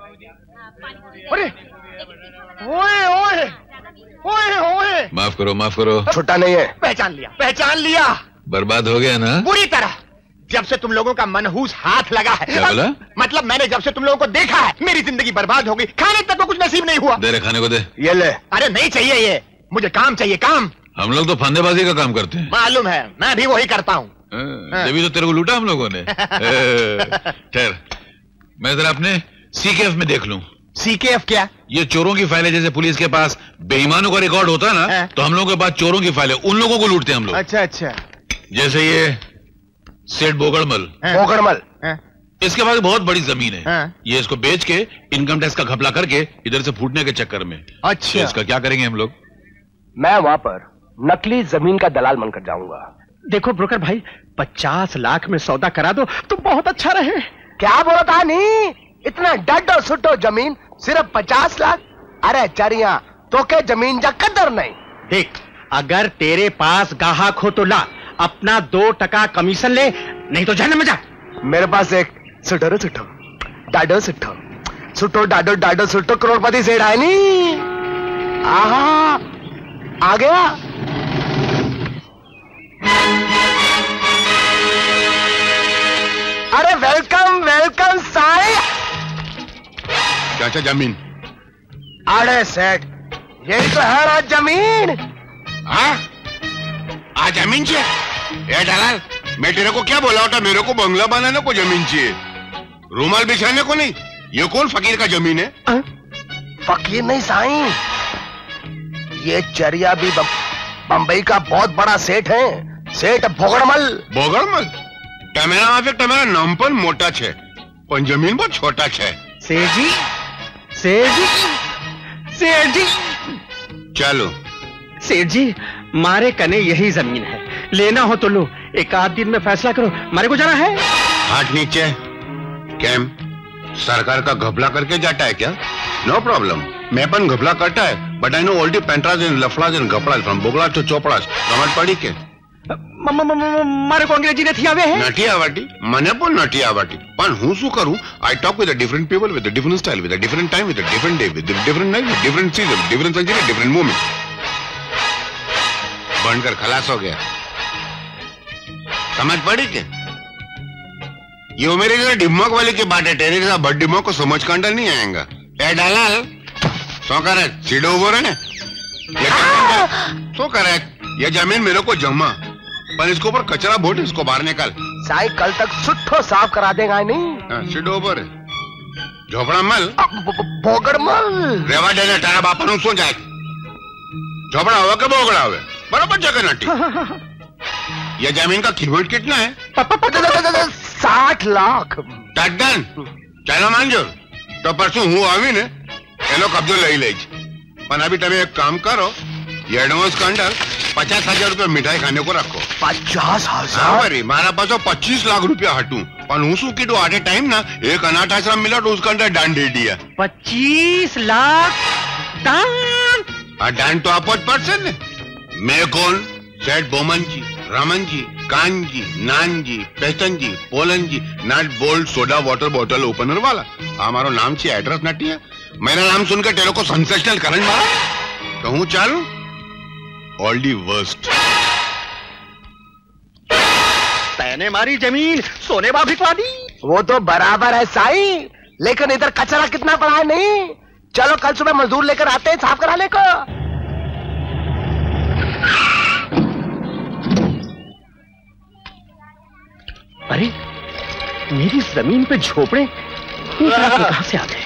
अरे ओए ओए ओए ओए, माफ करो माफ करो। छुट्टा नहीं है। पहचान लिया। बर्बाद हो गया ना पूरी तरह। जब से तुम लोगों का मनहूस हाथ लगा है। क्या बोला? मतलब मैंने जब से तुम लोगों को देखा है मेरी जिंदगी बर्बाद हो गई। खाने तक को कुछ नसीब नहीं हुआ। दे रे खाने को दे। ये ले। अरे नहीं चाहिए ये, मुझे काम चाहिए काम। हम लोग तो फंदेबाजी का काम करते हैं। मालूम है, मैं भी वही करता हूँ। तभी तो तेरे को लूटा हम लोगों ने। ठहर, मैं जरा अपने सीकेएफ में देख लूं। सीकेएफ क्या? ये चोरों की फाइलें। जैसे पुलिस के पास बेईमानों का रिकॉर्ड होता है ना, तो हम लोगों के पास चोरों की फाइलें, उन लोगों को लूटते हैं हम लोग। अच्छा अच्छा। जैसे ये सेठ बोगड़मल। इसके पास बहुत बड़ी जमीन है। ये इसको बेच के इनकम टैक्स का घपला करके इधर से फूटने के चक्कर में। अच्छा। तो इसका क्या करेंगे हम लोग? मैं वहां पर नकली जमीन का दलाल बनकर जाऊंगा। देखो ब्रोकर भाई, 50 लाख में सौदा करा दो तो बहुत अच्छा रहे। क्या बोलता नहीं? इतना डड्डो सुट्टो जमीन सिर्फ 50 लाख? अरे चरिया तो के जमीन जा कदर नहीं। देख, अगर तेरे पास गाहक हो तो ला, अपना 2% कमीशन ले, नहीं तो जहन्नम में जा। मेरे पास एक सुटो सुटो डाडो सुटो सुटो डाडो डाडो सुटो करोड़पति सेठ है नी। आहा आ गया। अरे वेलकम वेलकम साई। क्या जमीन? अरे सेठ यही तो है ना जमीन। आ जमीन चाहिए? ए दलाल, मैं तेरे को क्या बोला होता? मेरे को बंगला बनाने को जमीन चाहिए, रूमाल बिछाने को नहीं। ये कौन फकीर का जमीन है? फकीर नहीं साईं, ये चरिया भी बंबई का बहुत बड़ा सेठ है, सेठ बोगड़मल। बोगड़मल? टमेरा माफिक टमेरा नाम पर मोटा छे, पर जमीन बहुत छोटा छे। सेठ जी, सेठ जी, सेठ जी। चलो सेठ जी, मारे कने यही जमीन है, लेना हो तो लो, एक आध दिन में फैसला करो, मारे को जाना है। हाथ नीचे। कैम सरकार का घपला करके जाता है क्या? नो प्रॉब्लम, मैं पण घपला करता है, but I know all the पेंट्राज एंड लफड़ाज एंड घपड़ाज फ्रॉम बोगड़ा टू चोपड़ा। समझ पड़ी के? मारे को अंग्रेजी नहीं आवे है? નથી આવડતી, મને પણ નથી આવડતી, પણ હું શું કરું? I talk with a different people, with a different style, with a different time, with a different day, with a different night, with different season, different century, different moment. बनकर खलास हो गया। समझ पड़ी के? ये मेरे जैसे डिम्मक वाले की बात है, तेरे जैसा बड़ डिम्मक को समझ का अंडर नहीं आएगा। ए दलाल, सो करे सीधे उभो रहे सो करे, ये जमीन मेरे को जमा, पर इसके ऊपर कचरा बोट, इसको बाहर निकाल। साई कल तक सुट्ठो साफ करा देगा नहीं? सीधे ऊपर झोपड़ा मल बोगड़मल रेवा देने तारा बापा नु सो जाए। झोपड़ा हो के बोगड़ा हो बराबर जगह नटी। ये जमीन का कीमत कितना है? 60 लाख। डन, चलो मंजूर। तो परसों हूँ आवी ने एनो कब्जो लई लेज, पर अभी तमे एक काम करो, ये एडवांस का अंडर 50,000 रुपया मिठाई खाने को रखो। 50,000? मारा पास 25 लाख रुपया हटू, पर हूँ शू कीधु आटे टाइम ना एक अनाथ आश्रम मिला तो उसका अंदर दान दे दिया। 25 लाख दान? दान तो आपो ज पड़शे ने। मैं कौन? सेठ Boman ji, Raman ji, Kaan ji, Naan ji, Peston ji, Polan ji, nut bolt soda water bottle opener वाला। हमारो नाम छे, एड्रेस नटी है। मेरा नाम सुनकर तेरे को सेंसेशनल करंट मारा तो हूँ चालू ऑल दी वर्स्ट। तैने मारी जमीन सोने बा भिखवा दी। वो तो बराबर है साई, लेकिन इधर कचरा कितना पड़ा है नहीं? चलो कल सुबह मजदूर लेकर आते हैं साफ कराने को। अरे मेरी जमीन पे झोपड़े कहां से आ गए?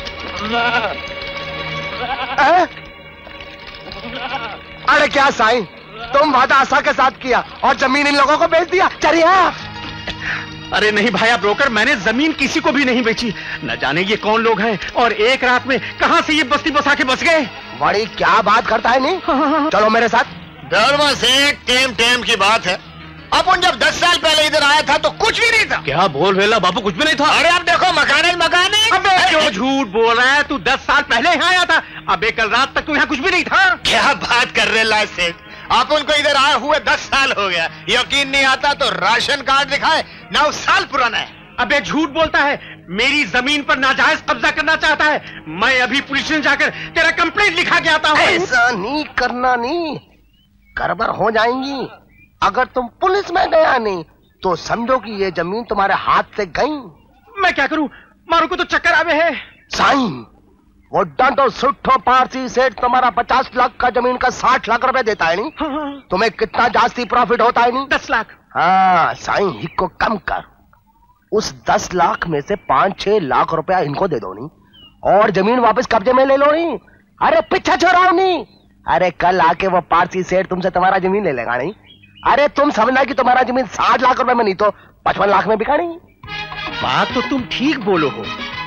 अरे क्या साईं, तुम वादा आशा के साथ किया और जमीन इन लोगों को बेच दिया। चलिए। अरे नहीं भाया ब्रोकर, मैंने जमीन किसी को भी नहीं बेची। न जाने ये कौन लोग हैं और एक रात में कहां से ये बस्ती बसा के बस गए। बड़ी क्या बात करता है नहीं? चलो मेरे साथ। धर्म से टेम की बात है। अपन जब 10 साल पहले इधर आया था तो कुछ भी नहीं था। क्या बोल वेला बापू, कुछ भी नहीं था। अरे अब देखो मकान ही। अबे क्यों झूठ बोल रहा है? तू 10 साल पहले यहाँ आया था। अबे कल रात तक तू यहाँ कुछ भी नहीं था। क्या बात कर रहे लाल सेठ, अपन को इधर आए हुए 10 साल हो गया। यकीन नहीं आता तो राशन कार्ड दिखाए, 9 साल पुराना है। अबे झूठ बोलता है, मेरी जमीन पर नाजायज कब्जा करना चाहता है। मैं अभी पुलिस स्टेशन जाकर तेरा कंप्लेंट लिखा के आता हूँ। ऐसा नहीं करना, नहीं गड़बड़ हो जाएंगी। अगर तुम पुलिस में गया नहीं तो समझो कि ये जमीन तुम्हारे हाथ से गई। मैं क्या करूं? मारू को तो चक्कर आवे है। साईं, वो डांटो सुट्ठो पारसी सेठ तुम्हारा 50 लाख का जमीन का 60 लाख रुपए देता है नहीं। हाँ। तुम्हें कितना जास्ती प्रॉफिट होता है नहीं? 10 लाख। हाँ साईं, ही को कम कर। उस 10 लाख में से 5-6 लाख रुपया इनको दे दो नहीं, और जमीन वापस कब्जे में ले लो नहीं। अरे पीछा छोड़ाओ नहीं। अरे कल आके वो पारसी सेठ तुमसे तुम्हारा जमीन ले लेगा नहीं। अरे तुम समझना कि तुम्हारा जमीन 60 लाख रुपए में नहीं तो 55 लाख में बिका नहीं। बात तो तुम ठीक बोलो हो।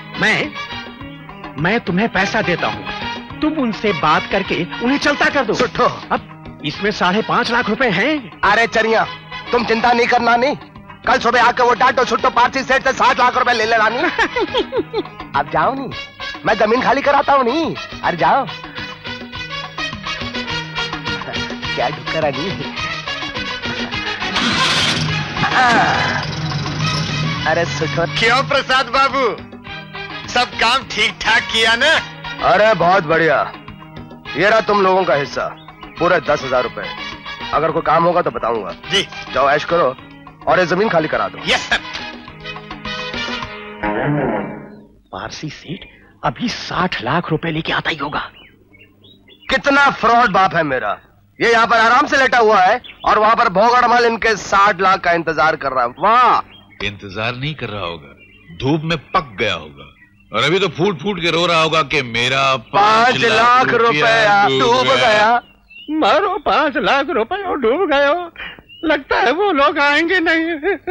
मैं तुम्हें पैसा देता हूँ, तुम उनसे बात करके उन्हें चलता कर दो। सुट्ठो, अब इसमें 5.5 लाख रुपए हैं। अरे चरिया, तुम चिंता नहीं करना नहीं। कल सुबह आके वो डांटो सुट्टो पारसी सेठ से 60 लाख रुपए ले लेना नहीं। अब जाओ नहीं, मैं जमीन खाली कराता हूँ नहीं। अरे जाओ। क्या ढुकरा नहीं। अरे सुठो। क्यों प्रसाद बाबू, सब काम ठीक ठाक किया ना? अरे बहुत बढ़िया। ये रहा तुम लोगों का हिस्सा, पूरे 10,000 रुपए। अगर कोई काम होगा तो बताऊंगा। जी। जाओ ऐश करो और ये जमीन खाली करा दो। Yes sir. पारसी सेठ अभी 60 लाख रुपए लेके आता ही होगा। कितना फ्रॉड बाप है मेरा। ये यहाँ पर आराम से लेटा हुआ है और वहाँ पर भोगड़मल इनके 60 लाख का इंतजार कर रहा है। वाह। इंतजार नहीं कर रहा होगा, धूप में पक गया होगा और अभी तो फूट फूट के रो रहा होगा कि मेरा 5 लाख रुपया डूब गया। मारो 5 लाख रुपए और डूब गए हो। लगता है वो लोग आएंगे नहीं।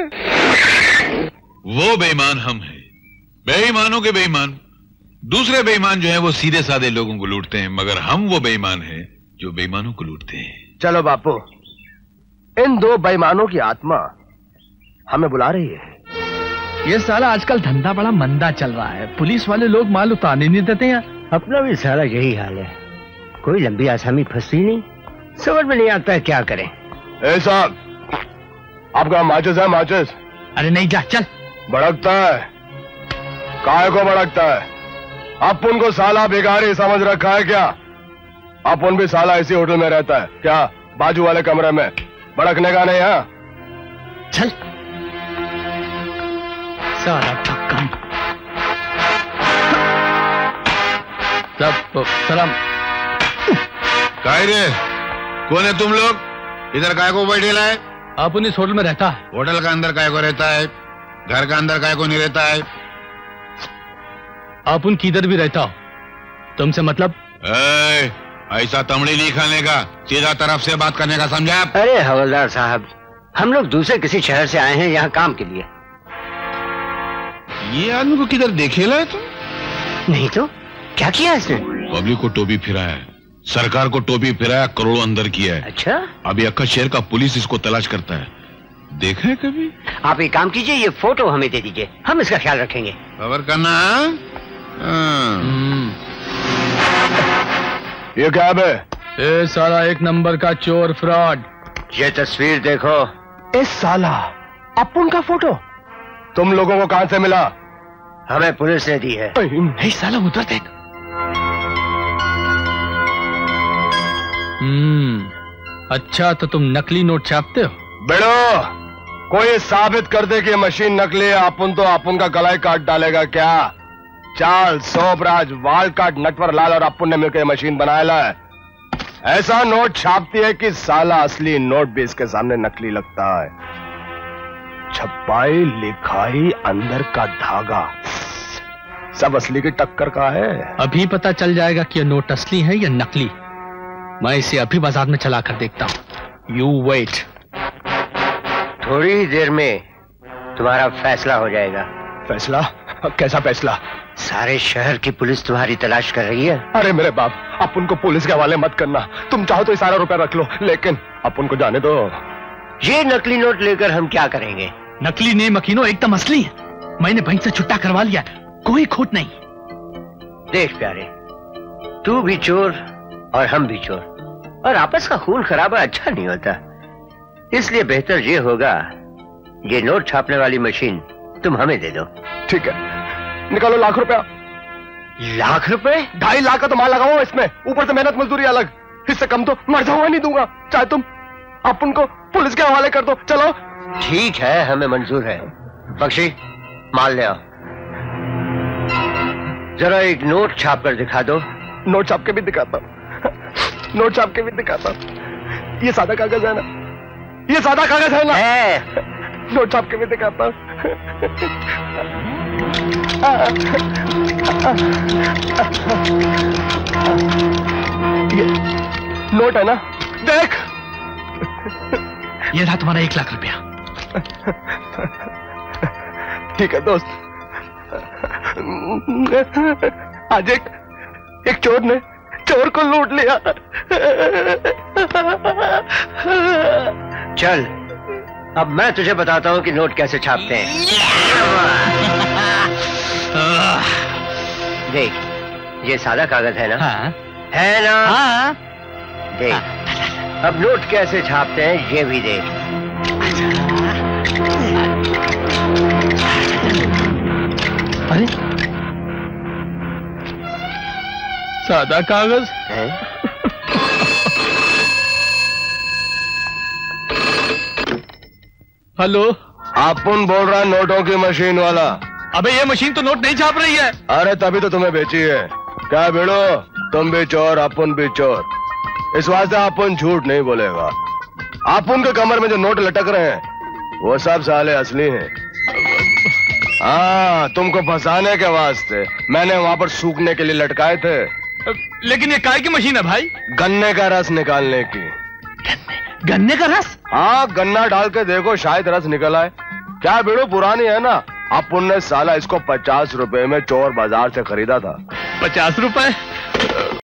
वो बेईमान हम हैं, बेईमानों के बेईमान। दूसरे बेईमान जो हैं वो सीधे साधे लोगों को लूटते हैं, मगर हम वो बेईमान हैं जो बेईमानों को लूटते हैं। चलो बापू, इन 2 बेईमानों की आत्मा हमें बुला रही है। ये साला आजकल धंधा बड़ा मंदा चल रहा है, पुलिस वाले लोग माल उतारने नहीं देते हैं। अपना भी सारा यही हाल है, कोई लंबी आसामी फंसती नहीं, समझ में नहीं आता है क्या करें। ए साहब, आपका माचिस है? माचिस? अरे नहीं, जा चल। भड़कता है, काय को भड़कता है? अपन को साला भिखारी समझ रखा है क्या? अपन भी साला इसी होटल में रहता है क्या? बाजू वाले कमरे में भड़कने का नहीं है। चल साला ठक्कम। सब सलाम। काय रे, कौन है तुम लोग? इधर काय को बैठेला है? आप इस होटल में रहता है? होटल का अंदर काय को रहता है? घर का अंदर काय को नहीं रहता है? आप उन किधर भी रहता हो, तुमसे मतलब? ऐसा तमड़ी नहीं खाने का, सीधा तरफ से बात करने का, समझा? अरे हवलदार साहब, हम लोग दूसरे किसी शहर से आए हैं यहाँ काम के लिए। ये आदमी को किधर देखेला है तुम? नहीं तो क्या किया इसने? पब्लिक को टोपी फिराया है, सरकार को टोपी फिराया, करोड़ों अंदर किया है। अच्छा, अभी अक्का शहर का पुलिस इसको तलाश करता है, देखा है कभी? आप एक काम कीजिए, ये फोटो हमें दे दीजिए, हम इसका ख्याल रखेंगे। खबर करना। ये क्या है? ए साला एक नंबर का चोर, फ्रॉड। ये तस्वीर देखो। इस साला अपुन का फोटो तुम लोगों को कहां से मिला? हमें पुलिस ने दी है। हे साला उधर देख। अच्छा तो तुम नकली नोट छापते हो? बेड़ो, कोई साबित कर दे कि मशीन नकली है, अपुन तो अपुन का गला ही काट डालेगा क्या? चाल, सोबराज, वाल काट, नटवर लाल और अपुन ने मिलकर मशीन बनाया है। ऐसा नोट छापती है कि साला असली नोट भी इसके सामने नकली लगता है। छपाई, लिखाई, अंदर का धागा, सब असली की टक्कर का है। अभी पता चल जाएगा कि यह नोट असली है या नकली। मैं इसे अभी बाजार में चला कर देखता हूँ। You wait. थोड़ी ही देर में तुम्हारा फैसला हो जाएगा। फैसला? कैसा फैसला? सारे शहर की पुलिस तुम्हारी तलाश कर रही है। अरे मेरे बाप, अपन को पुलिस के हवाले मत करना। तुम चाहो तो सारा रुपया रख लो, लेकिन अपन को जाने दो। ये नकली नोट लेकर हम क्या करेंगे? नकली नहीं मकीनो, एकदम असली है। मैंने बैंक से छुट्टा करवा लिया, कोई खोट नहीं। देख प्यारे, तू भी चोर और हम भी चोर, और आपस का खून खराबा अच्छा नहीं होता। इसलिए बेहतर ये होगा, ये नोट छापने वाली मशीन तुम हमें दे दो। ठीक है, निकालो लाख रुपया। लाख रुपए? 2.5 लाख का तो माल लगाओ इसमें, ऊपर से मेहनत मजदूरी अलग। इससे कम तो मर जाऊंगा नहीं दूंगा। चाहे तुम अपन को पुलिस के हवाले कर दो। चलो। ठीक है, हमें मंजूर है। बख्शी, माल ले आओ। जरा एक नोट छाप कर दिखा दो। नोट छाप के भी दिखाता हूं, नोट छाप के भी दिखाता हूं। ये सादा कागज है ना, ये सादा कागज है ना? नोट छाप के भी दिखाता हूं। ये नोट है ना, देख। ये रहा तुम्हारा 1 लाख रुपया। ठीक है दोस्त। आज एक चोर ने चोर को लूट लिया। चल, अब मैं तुझे बताता हूं कि नोट कैसे छापते हैं। देख, ये सादा कागज है ना? हाँ। है ना? हाँ। देख, अब नोट कैसे छापते हैं ये भी देख। अरे सादा कागज है? हेलो, अपन बोल रहा है नोटों की मशीन वाला। अबे ये मशीन तो नोट नहीं छाप रही है। अरे तभी तो तुम्हें बेची है। क्या बेड़ो, तुम भी चोर अपन भी चोर। इस वास्ते अपन झूठ नहीं बोलेगा। अपन के कमर में जो नोट लटक रहे हैं वो सब साले असली हैं। हाँ, तुमको फंसाने के वास्ते मैंने वहां पर सूखने के लिए लटकाए थे। लेकिन ये काय की मशीन है भाई? गन्ने का रस निकालने की। गन्ने का रस? हाँ, गन्ना डाल के देखो, शायद रस निकल आए। क्या बेड़ो, पुरानी है ना। अपन ने साला इसको 50 रुपए में चोर बाजार से खरीदा था। 50 रुपए?